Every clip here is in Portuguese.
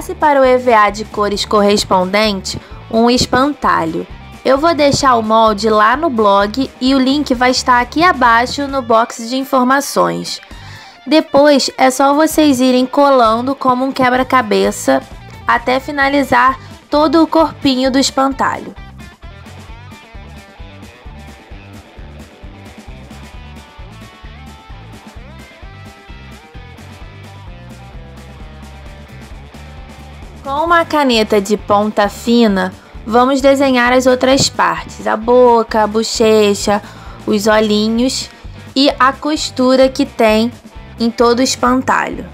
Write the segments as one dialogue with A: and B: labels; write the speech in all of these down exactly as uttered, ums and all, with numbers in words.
A: Passe para o E V A de cores correspondente um espantalho. Eu vou deixar o molde lá no blog e o link vai estar aqui abaixo no box de informações. Depois é só vocês irem colando como um quebra-cabeça até finalizar todo o corpinho do espantalho. Com uma caneta de ponta fina, vamos desenhar as outras partes, a boca, a bochecha, os olhinhos e a costura que tem em todo o espantalho.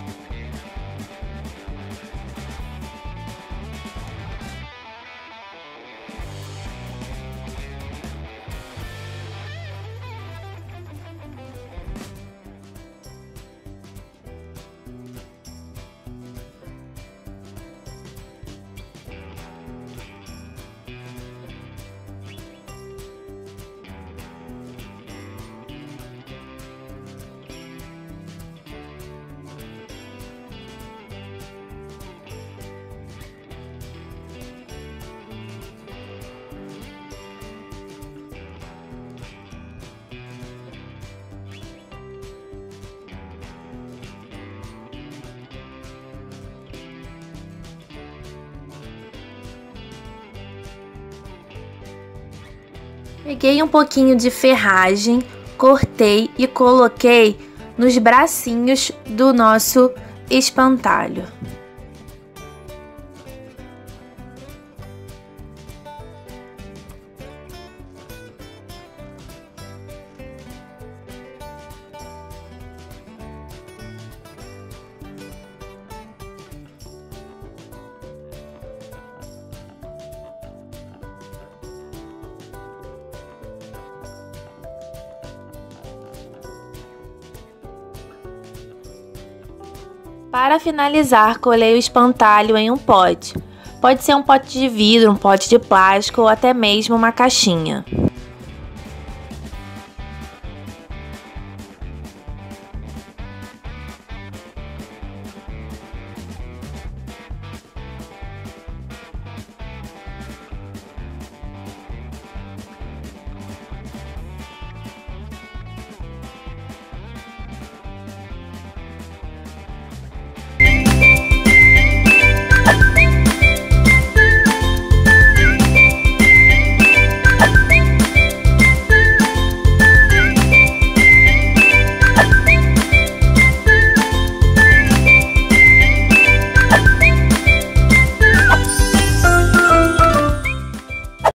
A: Peguei um pouquinho de ferragem, cortei e coloquei nos bracinhos do nosso espantalho. Para finalizar, colei o espantalho em um pote. Pode ser um pote de vidro, um pote de plástico ou até mesmo uma caixinha.